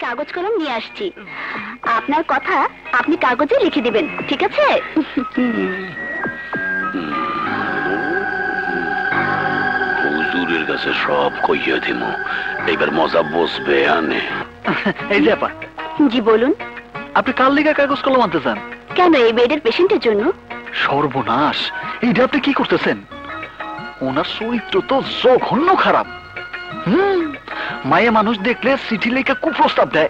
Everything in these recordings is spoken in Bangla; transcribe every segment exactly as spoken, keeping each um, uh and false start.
কাগজ কলম নিয়ে আসছি। আপনার কথা আপনি কাগজে লিখে দিবেন, ঠিক আছে? হুজুরের কাছে সব কইয়া দিমু, এবার মজা বসবে। আনে এই যে আপা। জি বলুন। আপনি কাল লিগা কাগজ কলম আনতে চান কেন? এই বেডের পেশেন্টের জন্য। সর্বনাশ, এইটা আপনি কি করতেছেন? ওনার চরিত্র তো জঘন্য খারাপ। হুম, মায়ে মানুষ দেখলে চিঠি লেখা কুপ্রস্তাব দেয়।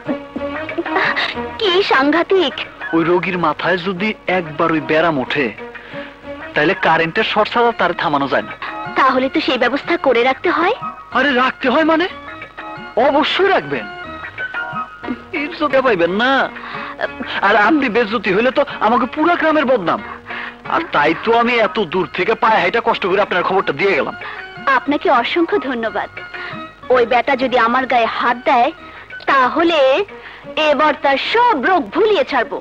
কি সাংঘাতিক! ওই রোগীর মাথায় যদি একবার ওই ব্যারাম ওঠে তাহলে কারেন্টের শর্ট ছাড়া তার থামানো যায় না। তাহলে তো সেই ব্যবস্থা করে রাখতে হয়। আরে রাখতে হয় মানে? অবশ্যই রাখবেন, ইজ্জতে পাইবেন না। আর আপনি বেজ্জতি হইলে তো আমাকে পুরো গ্রামের বদনাম। আর তাই তো আমি এত দূর থেকে পায়ে হাইটা কষ্ট করে আপনার খবরটা দিয়ে গেলাম। আপনাকে অসংখ্য ধন্যবাদ। ওই বেটা যদি আমার গায়ে হাত দেয় তাহলে এবার তার সব রোগ ভুলিয়ে ছাড়বো।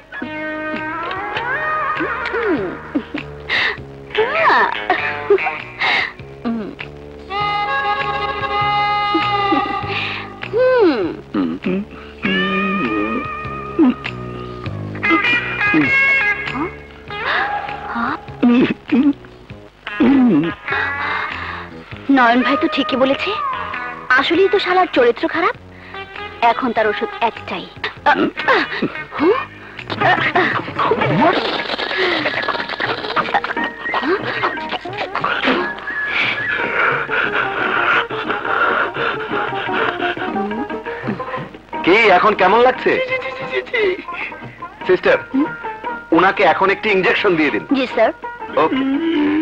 নয়ন ভাই তো ঠিকই বলেছে, আসলেই তো শালার চরিত্র খারাপ। এখন তার ওষুধ একটাই। কি এখন কেমন লাগছে সিস্টার? উনাকে এখন একটি ইনজেকশন দিয়ে দিন। জি স্যার। ওকে।